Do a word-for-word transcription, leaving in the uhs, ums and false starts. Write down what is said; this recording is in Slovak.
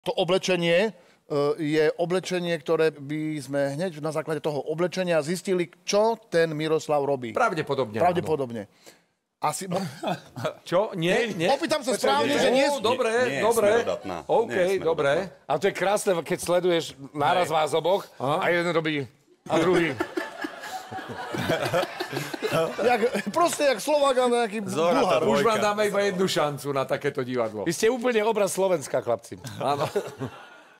To oblečenie je oblečenie, ktoré by sme hneď na základe toho oblečenia zistili, čo ten Miroslav robí. Pravdepodobne. Pravdepodobne. Asi... Čo? Nie? nie? Opýtam sa správne, že nie... Dobre, dobre. OK, dobre. Ale to je krásne, keď sleduješ náraz vás oboch a jeden robí a druhý. jak, proste jak Slovák a nejaký Bulhár. Už vám dáme iba jednu šancu na takéto divadlo. Vy ste úplne obraz Slovenska, chlapci. Áno.